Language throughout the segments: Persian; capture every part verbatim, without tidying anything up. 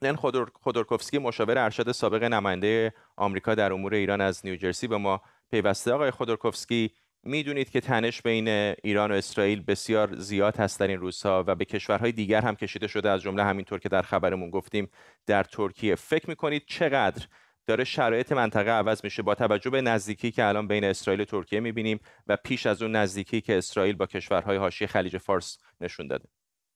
لن خودور... خودورکوفسکی مشاور ارشد سابق نماینده آمریکا در امور ایران از نیوجرسی به ما پیوسته. آقای خودورکوفسکی، میدونید که تنش بین ایران و اسرائیل بسیار زیاد هست در این روزها و به کشورهای دیگر هم کشیده شده، از جمله همینطور که در خبرمون گفتیم در ترکیه. فکر میکنید چقدر داره شرایط منطقه عوض میشه با توجه به نزدیکی که الان بین اسرائیل و ترکیه میبینیم و پیش از اون نزدیکی که اسرائیل با کشورهای حاشیه خلیج فارس نشون داده؟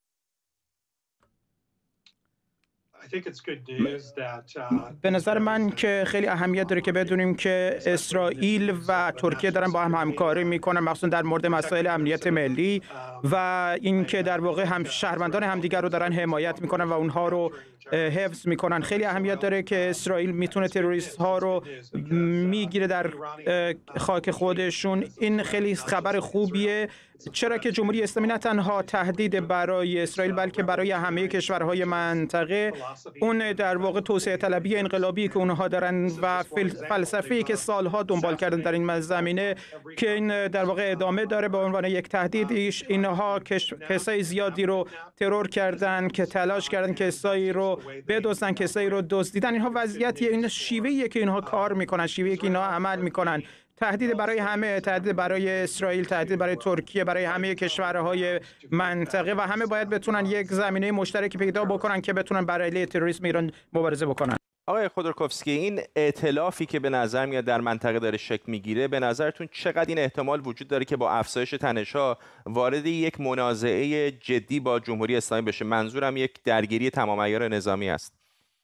به نظر من که خیلی اهمیت داره که بدونیم که اسرائیل و ترکیه دارن با هم همکاری میکنن، مخصوصا در مورد مسائل امنیت ملی و اینکه در واقع هم شهروندان همدیگر رو دارن حمایت میکنن و اونها رو حفظ میکنن. خیلی اهمیت داره که اسرائیل میتونه تروریست ها رو میگیره در خاک خودشون. این خیلی خبر خوبیه، چرا که جمهوری اسلامی نه تنها تهدید برای اسرائیل بلکه برای همه کشورهای منطقه. اون در واقع توسعه طلبی انقلابی که اونها دارن و فلسفه‌ای که سالها دنبال کردن در این زمینه که این در واقع ادامه داره به عنوان یک تهدیدیش. اینها کسای زیادی رو ترور کردن که تلاش کردن کسایی رو بدزدن، کسایی رو دزدیدن. اینها وضعیتیه، این شیوهیه که اینها کار میکنن، شیوهی که اینها عمل میکنن. تهدید برای همه، تهدید برای اسرائیل، تهدید برای ترکیه، برای همه کشورهای منطقه و همه باید بتونن یک زمینه مشترکی پیدا بکنن که بتونن برای علیه تروریسم ایران مبارزه بکنن. آقای خودورکوفسکی، این ائتلافی که به نظر میاد در منطقه داره شکل میگیره، به نظرتون چقدر این احتمال وجود داره که با افزایش تنش‌ها وارد یک منازعه جدی با جمهوری اسلامی بشه؟ منظورم یک درگیری تمام عیار نظامی است.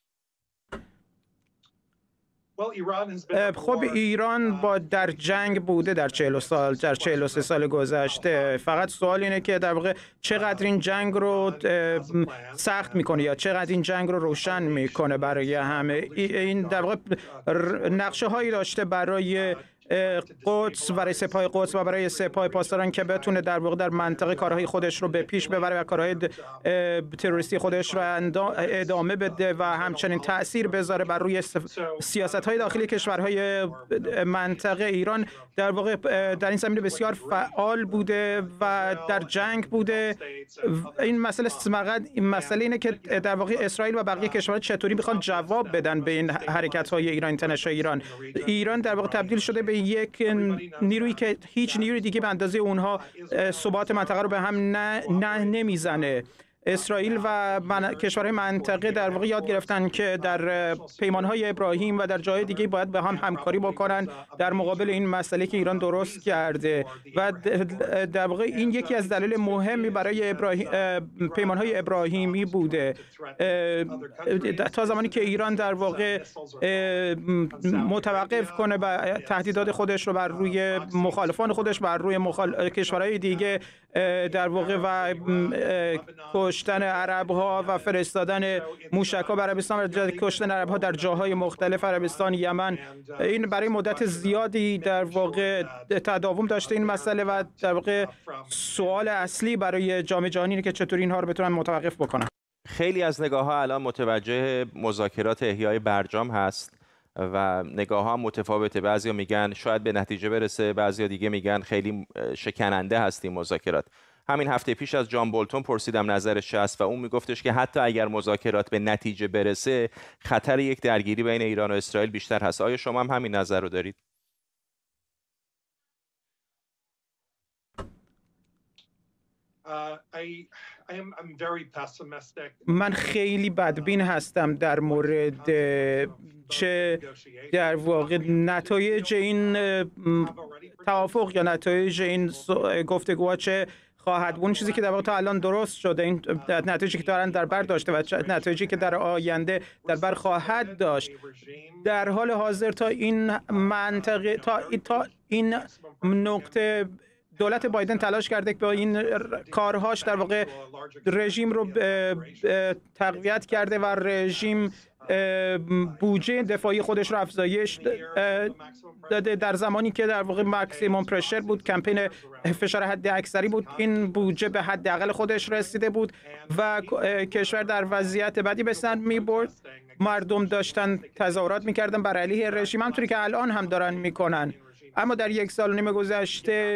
خب ایران با در جنگ بوده در چهل سال، در چهل و سه سال گذشته. فقط سوال اینه که در واقع چقدر این جنگ رو سخت میکنه یا چقدر این جنگ رو روشن میکنه برای همه. این در واقع نقشه هایی داشته برای قدس، برای سپاه قدس و برای سپاه پاسداران که بتونه در واقع در منطقه کارهای خودش رو به پیش ببره و کارهای تروریستی خودش رو ادامه بده و همچنین تأثیر بذاره بر روی سیاست‌های داخلی کشورهای منطقه. ایران در واقع در این زمینه بسیار فعال بوده و در جنگ بوده. این مسئله فقط این مسئله اینه که در واقع اسرائیل و بقیه کشورها چطوری میخوان جواب بدن به این حرکت‌های ایران، تنش‌های ایران. ایران در واقع تبدیل شده به یک نیرویی که هیچ نیروی دیگه به اندازه اونها ثبات منطقه رو به هم نه, نه نمیزنه. اسرائیل و من... کشورهای منطقه در واقع یاد گرفتن که در پیمانهای ابراهیم و در جای دیگه باید به هم همکاری بکنن در مقابل این مسئله که ایران درست کرده و در واقع این یکی از دلایل مهمی برای ابراهیم... پیمانهای ابراهیمی بوده. تا زمانی که ایران در واقع متوقف کنه و تهدیدات خودش رو بر روی مخالفان خودش، بر روی مخال... کشورهای دیگه در واقع و کشتن عرب ها و فرستادن موشک ها به عربستان و کشتن عرب ها در جاهای مختلف عربستان، یمن، این برای مدت زیادی در واقع تداوم داشته این مسئله و در واقع سوال اصلی برای جامعه جهانی اینه که چطور اینها رو بتونن متوقف بکنن. خیلی از نگاه ها الان متوجه مذاکرات احیای برجام هست و نگاه ها متفاوته. بعضیا میگن شاید به نتیجه برسه، بعضیا دیگه میگن خیلی شکننده هست این مذاکرات. همین هفته پیش از جان بولتون پرسیدم نظرش چه است و اون میگفتش که حتی اگر مذاکرات به نتیجه برسه خطر یک درگیری بین ایران و اسرائیل بیشتر هست. آیا شما هم همین نظر رو دارید؟ من خیلی بدبین هستم در مورد چه در واقع نتایج این توافق یا نتایج این گفتگوها چه خواهد بود. چیزی که در واقع تا الان درست شده، این نتایجی که دارن در بر داشته و نتایجی که در آینده در بر خواهد داشت. در حال حاضر تا این منطقه تا تا این نقطه دولت بایدن تلاش کرده که با این کارهاش در واقع رژیم رو تقویت کرده و رژیم بودجه دفاعی خودش رو افزایش داده. در زمانی که در واقع ماکسیموم پرشر بود، کمپین فشار حد اکثری بود، این بودجه به حداقل خودش رسیده بود و کشور در وضعیت بدی به سر می‌برد. مردم داشتن تظاهرات می‌کردن بر علیه رژیم، همونطوری که الان هم دارن می‌کنن. اما در یک سال و نیم گذشته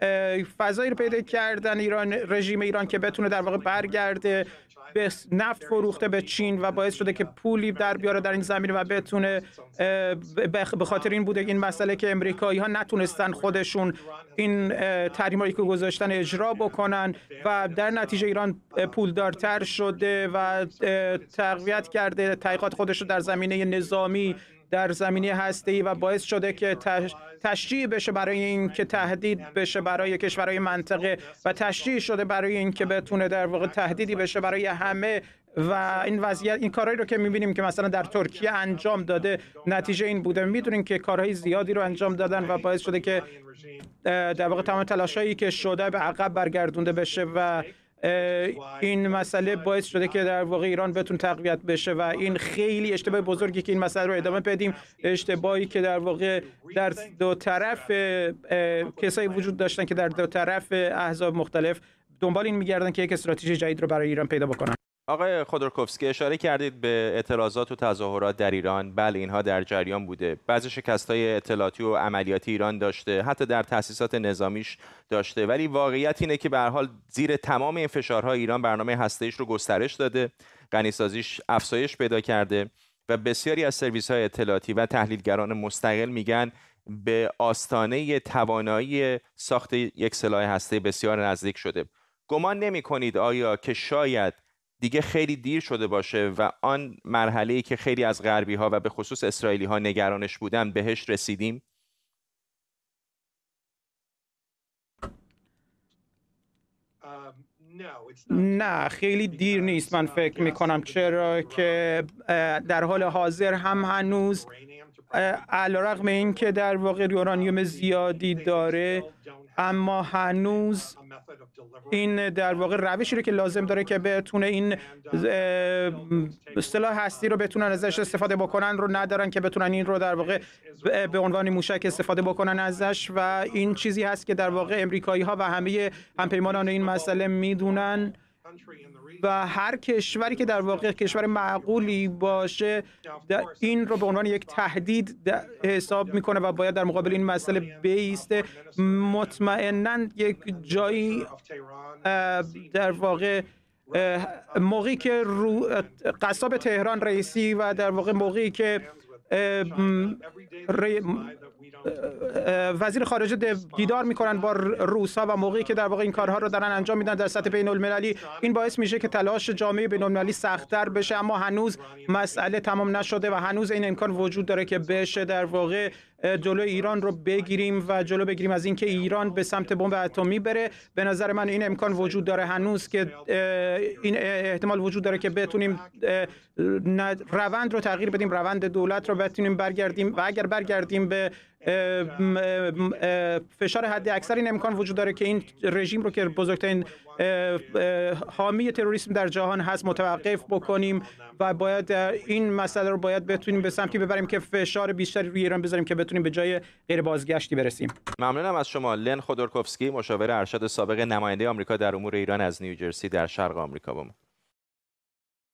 فضایی رو پیدا کردن ایران، رژیم ایران که بتونه در واقع برگرده به نفت فروخته به چین و باعث شده که پولی در بیاره در این زمینه و بتونه، به خاطر این بوده این مسئله که امریکایی‌ها نتونستن خودشون این تحریمایی که گذاشتن اجرا بکنن و در نتیجه ایران پولدارتر شده و تقویت کرده تحقیقات خودش رو در زمینه نظامی، در زمینه هسته‌ای و باعث شده که تشجیع بشه برای این که تهدید بشه برای کشورهای منطقه و تشجیع شده برای این که بتونه در واقع تهدیدی بشه برای همه. و این وضعیت، این کارهایی رو که می‌بینیم که مثلا در ترکیه انجام داده، نتیجه این بوده. می‌دونیم که کارهای زیادی رو انجام دادن و باعث شده که در واقع تمام تلاشایی که شده به عقب برگردونده بشه و این مسئله باعث شده که در واقع ایران بتون تقویت بشه و این خیلی اشتباه بزرگی که این مسئله رو ادامه بدیم، اشتباهی که در واقع در دو طرف کسایی وجود داشتن که در دو طرف احزاب مختلف دنبال این می‌گردن که یک استراتژی جدید رو برای ایران پیدا بکنن. آقای خودرکوفسکی، اشاره کردید به اعتراضات و تظاهرات در ایران. بله، اینها در جریان بوده. بعضی شکست‌های اطلاعاتی و عملیاتی ایران داشته، حتی در تأسیسات نظامیش داشته، ولی واقعیت اینه که به هر حال زیر تمام این فشارها ایران برنامه هسته‌ایش رو گسترش داده، غنی‌سازیش افزایش پیدا کرده و بسیاری از سرویس‌های اطلاعاتی و تحلیلگران مستقل میگن به آستانه توانایی ساخت یک سلاح هسته‌ای بسیار نزدیک شده. گمان نمی‌کنید آیا که شاید دیگه خیلی دیر شده باشه و آن مرحله‌ای که خیلی از غربی‌ها و به خصوص اسرائیلی‌ها نگرانش بودن بهش رسیدیم؟ نه، خیلی دیر نیست من فکر می‌کنم، چرا که در حال حاضر هم هنوز علیرغم این که در واقع یورانیوم زیادی داره، اما هنوز این در واقع روشی رو که لازم داره که بتونه این سلاح هستی رو بتونن ازش استفاده بکنن رو ندارن که بتونن این رو در واقع به عنوان موشک استفاده بکنن ازش. و این چیزی هست که در واقع امریکایی‌ها و همه همپیمانان این مسئله میدونن و هر کشوری که در واقع کشور معقولی باشه این رو به عنوان یک تهدید حساب میکنه و باید در مقابل این مسئله بایسته. مطمئناً یک جایی در واقع موقعی که قصاب تهران رئیسی و در واقع موقعی که وزیر خارجه دیدار میکنن با روس‌ها و موقعی که در واقع این کارها رو دارن انجام میدن در سطح بین المللی، این باعث میشه که تلاش جامعه بین المللی سخت‌تر بشه. اما هنوز مسئله تمام نشده و هنوز این امکان وجود داره که بشه در واقع جلوی ایران رو بگیریم و جلو بگیریم از اینکه ایران به سمت بمب اتمی بره. به نظر من این امکان وجود داره هنوز که این احتمال وجود داره که بتونیم روند رو تغییر بدیم، روند دولت رو بتونیم برگردیم و اگر برگردیم به فشار حد اکثر این امکان وجود داره که این رژیم رو که بزرگترین حامی تروریسم در جهان هست متوقف بکنیم و باید این مسئله رو باید بتونیم به سمتی ببریم که فشار بیشتری روی ایران بذاریم که بتونیم به جای غیر بازگشتی برسیم. ممنونم از شما. لن خودرکوفسکی، مشاور ارشد سابق نماینده آمریکا در امور ایران از نیوجرسی در شرق آمریکا با ما.